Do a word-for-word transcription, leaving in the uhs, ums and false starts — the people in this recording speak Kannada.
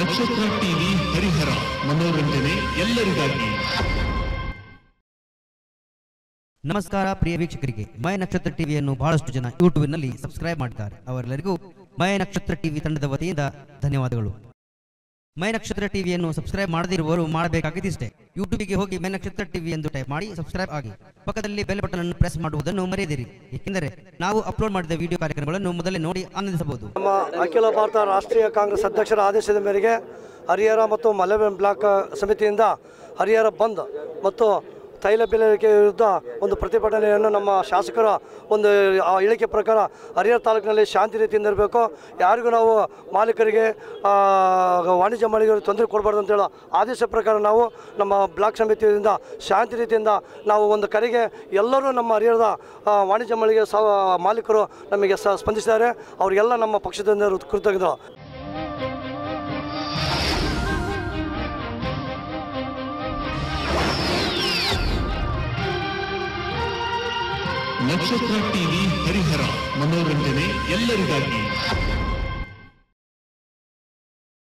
ನಕ್ಷತ್ರ ಟಿವಿ ಹರಿಹರ ಮನೋರಂಜನೆ ಎಲ್ಲರಿಗಾಗಿ. ನಮಸ್ಕಾರ ಪ್ರಿಯ ವೀಕ್ಷಕರಿಗೆ, ಮೈ ನಕ್ಷತ್ರ ಟಿವಿಯನ್ನು ಬಹಳಷ್ಟು ಜನ ಯೂಟ್ಯೂಬ್ನಲ್ಲಿ ಸಬ್ಸ್ಕ್ರೈಬ್ ಮಾಡಿದ್ದಾರೆ. ಅವರೆಲ್ಲರಿಗೂ ಮೈ ನಕ್ಷತ್ರ ಟಿವಿ ತಂಡದ ವತಿಯಿಂದ ಧನ್ಯವಾದಗಳು. ಮೈ ನಕ್ಷತ್ರ ಟಿವಿಯನ್ನು ಸಬ್ಸ್ಕ್ರೈಬ್ ಮಾಡದಿರುವವರು ಮಾಡಬೇಕಾಗಿದ್ದಿಷ್ಟೇ. ಯೂಟ್ಯೂಬ್ಗೆ ಹೋಗಿ ಮೈ ನಕ್ಷತ್ರ ಟಿವಿ ಎಂದು ಟೈಪ್ ಮಾಡಿ ಸಬ್ಸ್ಕ್ರೈಬ್ ಆಗಿ. ಪಕ್ಕದಲ್ಲಿ ಬೆಲ್ ಬಟನ್ ಅನ್ನು ಪ್ರೆಸ್ ಮಾಡುವುದನ್ನು ಮರೆಯದಿರಿ, ಏಕೆಂದರೆ ನಾವು ಅಪ್ಲೋಡ್ ಮಾಡಿದ ವಿಡಿಯೋ ಕಾರ್ಯಕ್ರಮಗಳನ್ನು ಮೊದಲೇ ನೋಡಿ ಆನಂದಿಸಬಹುದು. ನಮ್ಮ ಅಖಿಲ ಭಾರತ ರಾಷ್ಟ್ರೀಯ ಕಾಂಗ್ರೆಸ್ ಅಧ್ಯಕ್ಷರ ಆದೇಶದ ಮೇರೆಗೆ ಹರಿಹರ ಮತ್ತು ಮಲೆಬೆನ್ ಬ್ಲಾಕ್ ಸಮಿತಿಯಿಂದ ಹರಿಹರ ಬಂದ್ ಮತ್ತು ತೈಲ ಬೆಲೆ ಇಳಿಕೆ ವಿರುದ್ಧ ಒಂದು ಪ್ರತಿಭಟನೆಯನ್ನು ನಮ್ಮ ಶಾಸಕರ ಒಂದು ಹೇಳಿಕೆ ಪ್ರಕಾರ ಹರಿಹರ ತಾಲೂಕಿನಲ್ಲಿ ಶಾಂತಿ ರೀತಿಯಿಂದ ಇರಬೇಕು. ಯಾರಿಗೂ ನಾವು ಮಾಲೀಕರಿಗೆ ವಾಣಿಜ್ಯ ಮಾಲೀಕರಿಗೆ ತೊಂದರೆ ಕೊಡಬಾರ್ದು ಅಂತೇಳೋ ಆದೇಶ ಪ್ರಕಾರ ನಾವು ನಮ್ಮ ಬ್ಲಾಕ್ ಸಮಿತಿಯಿಂದ ಶಾಂತಿ ರೀತಿಯಿಂದ ನಾವು ಒಂದು ಕರೆಗೆ ಎಲ್ಲರೂ ನಮ್ಮ ಹರಿಹರದ ವಾಣಿಜ್ಯ ಮಳಿಗೆ ಸ ಮಾಲೀಕರು ನಮಗೆ ಸ ಸ್ಪಂದಿಸಿದ್ದಾರೆ. ಅವರಿಗೆಲ್ಲ ನಮ್ಮ ಪಕ್ಷದಿಂದ ಕೃತಜ್ಞರು. ನಕ್ಷತ್ರ ಟಿವಿ ಹರಿಹರ ಮನೋರಂಜನೆ ಎಲ್ಲರಿಗಾಗಿ.